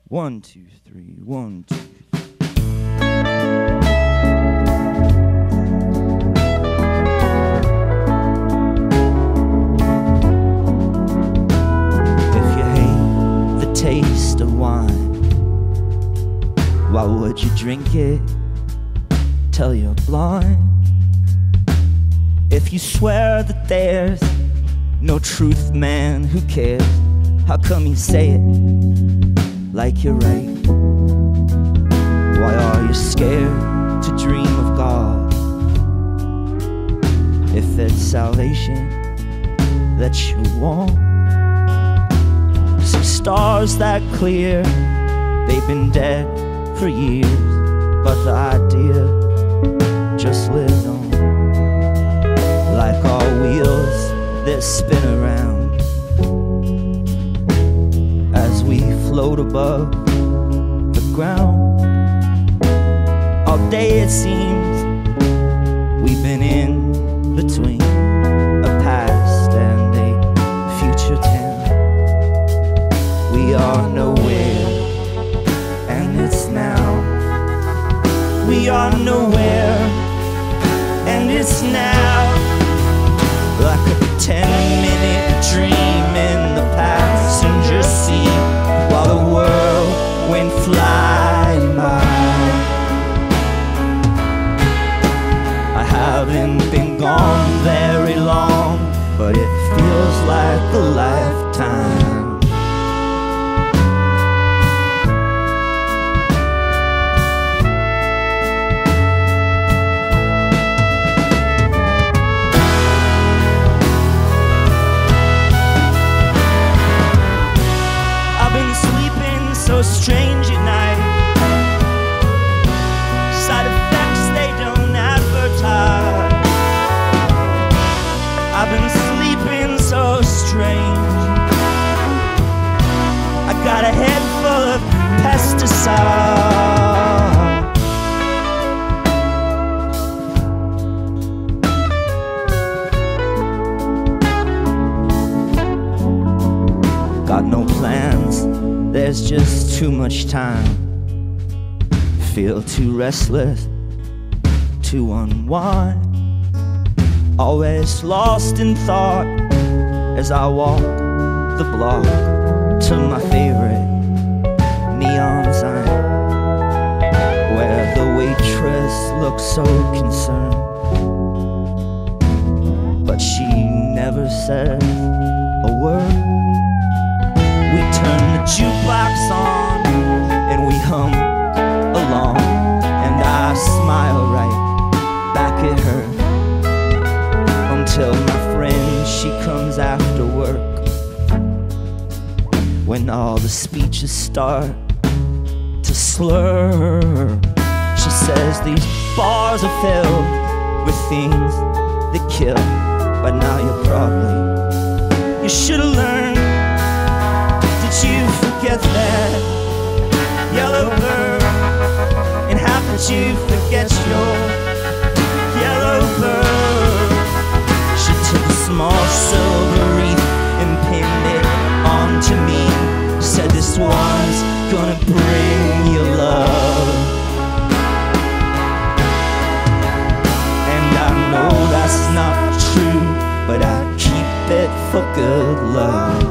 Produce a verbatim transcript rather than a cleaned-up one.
One, two, three, one, two, three. If you hate the taste of wine, why would you drink it till you're blind? If you swear that there's no truth, man, who cares? How come you say it like you're right? Why are you scared to dream of God? If it's salvation that you want, see stars that clear, they've been dead for years, but the idea just lives on. Like all wheels that spin around as we float above the ground. All day it seems we've been in between a past and a future tense. We are nowhere and it's now. We are nowhere and it's now. Like a ten-minute dream in the passenger seat while the world went flying by. I haven't been gone very long, but it feels like a lifetime. So strange at night, side effects they don't advertise. I've been sleeping so strange, I got a head full of pesticides. Got no plans, there's just too much time. Feel too restless to unwind. Always lost in thought as I walk the block to my favorite neon sign, where the waitress looks so concerned, but she never says a word. We turn the jukebox on and we hum along, and I smile right back at her until my friend, she comes after work, when all the speeches start to slur. She says these bars are filled with things that kill, but now you're probably, you should've learned. You forget that yellow bird, and how could you forget your yellow bird? She took a small silver wreath and pinned it onto me, said this one's gonna bring you love. And I know that's not true, but I keep it for good love.